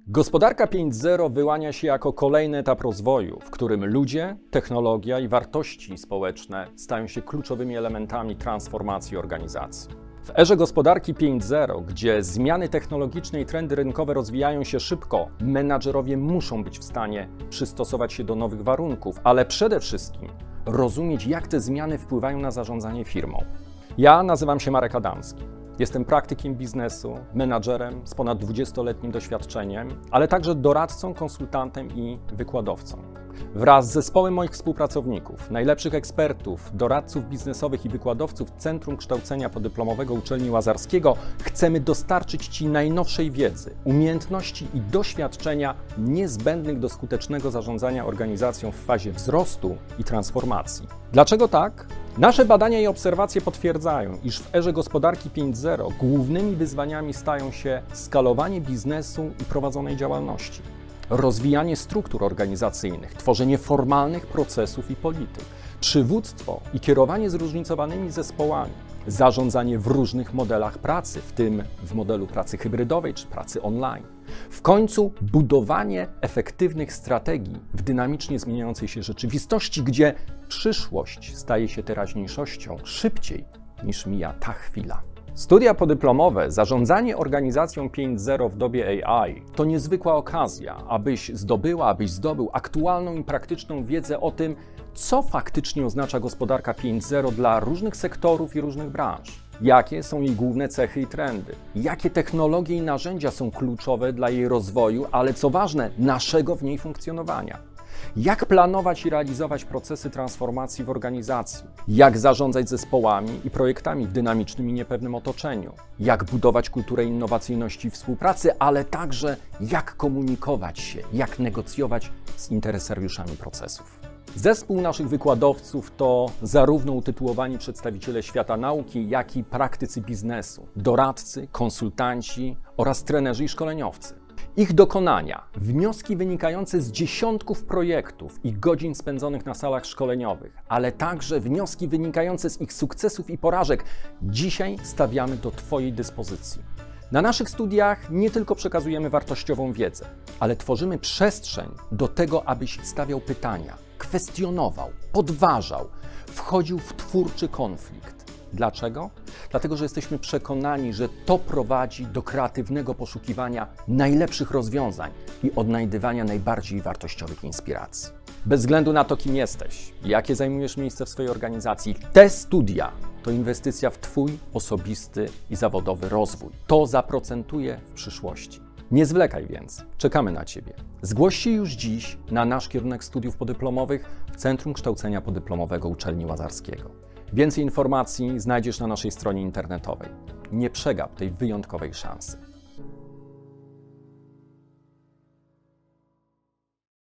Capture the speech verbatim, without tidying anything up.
Gospodarka pięć zero wyłania się jako kolejny etap rozwoju, w którym ludzie, technologia i wartości społeczne stają się kluczowymi elementami transformacji organizacji. W erze gospodarki pięć zero, gdzie zmiany technologiczne i trendy rynkowe rozwijają się szybko, menadżerowie muszą być w stanie przystosować się do nowych warunków, ale przede wszystkim rozumieć, jak te zmiany wpływają na zarządzanie firmą. Ja nazywam się Marek Adamski. Jestem praktykiem biznesu, menadżerem z ponad dwudziestoletnim doświadczeniem, ale także doradcą, konsultantem i wykładowcą. Wraz z zespołem moich współpracowników, najlepszych ekspertów, doradców biznesowych i wykładowców Centrum Kształcenia Podyplomowego Uczelni Łazarskiego chcemy dostarczyć Ci najnowszej wiedzy, umiejętności i doświadczenia niezbędnych do skutecznego zarządzania organizacją w fazie wzrostu i transformacji. Dlaczego tak? Nasze badania i obserwacje potwierdzają, iż w erze gospodarki pięć zero głównymi wyzwaniami stają się skalowanie biznesu i prowadzonej działalności, rozwijanie struktur organizacyjnych, tworzenie formalnych procesów i polityk, przywództwo i kierowanie zróżnicowanymi zespołami, zarządzanie w różnych modelach pracy, w tym w modelu pracy hybrydowej czy pracy online. W końcu budowanie efektywnych strategii w dynamicznie zmieniającej się rzeczywistości, gdzie przyszłość staje się teraźniejszością szybciej niż mija ta chwila. Studia podyplomowe Zarządzanie organizacją pięć zero w dobie A I to niezwykła okazja, abyś zdobyła, abyś zdobył aktualną i praktyczną wiedzę o tym, co faktycznie oznacza gospodarka pięć zero dla różnych sektorów i różnych branż. Jakie są jej główne cechy i trendy? Jakie technologie i narzędzia są kluczowe dla jej rozwoju, ale co ważne, naszego w niej funkcjonowania? Jak planować i realizować procesy transformacji w organizacji? Jak zarządzać zespołami i projektami w dynamicznym i niepewnym otoczeniu? Jak budować kulturę innowacyjności i współpracy, ale także jak komunikować się, jak negocjować z interesariuszami procesów? Zespół naszych wykładowców to zarówno utytułowani przedstawiciele świata nauki, jak i praktycy biznesu, doradcy, konsultanci oraz trenerzy i szkoleniowcy. Ich dokonania, wnioski wynikające z dziesiątków projektów i godzin spędzonych na salach szkoleniowych, ale także wnioski wynikające z ich sukcesów i porażek, dzisiaj stawiamy do Twojej dyspozycji. Na naszych studiach nie tylko przekazujemy wartościową wiedzę, ale tworzymy przestrzeń do tego, abyś stawiał pytania, kwestionował, podważał, wchodził w twórczy konflikt. Dlaczego? Dlatego, że jesteśmy przekonani, że to prowadzi do kreatywnego poszukiwania najlepszych rozwiązań i odnajdywania najbardziej wartościowych inspiracji. Bez względu na to, kim jesteś, jakie zajmujesz miejsce w swojej organizacji, te studia to inwestycja w Twój osobisty i zawodowy rozwój. To zaprocentuje w przyszłości. Nie zwlekaj więc, czekamy na Ciebie. Zgłoś się już dziś na nasz kierunek studiów podyplomowych w Centrum Kształcenia Podyplomowego Uczelni Łazarskiego. Więcej informacji znajdziesz na naszej stronie internetowej. Nie przegap tej wyjątkowej szansy.